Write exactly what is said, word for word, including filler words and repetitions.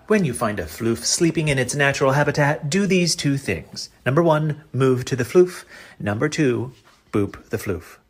When you find a floof sleeping in its natural habitat, do these two things. Number one, move to the floof. Number two, boop the floof.